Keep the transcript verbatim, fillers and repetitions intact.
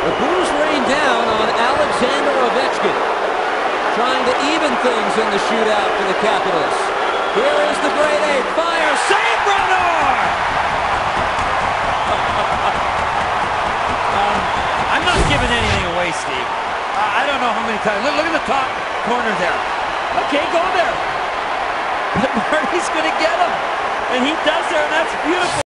The Blues rain down on Alex Ovechkin, trying to even things in the shootout for the Capitals. Here is the grade A fire, save Brodeur! um, I'm not giving anything away, Steve. Uh, I don't know how many times. Look, look at the top corner there. Okay, go there. But Marty's going to get him. And he does there, and that's beautiful.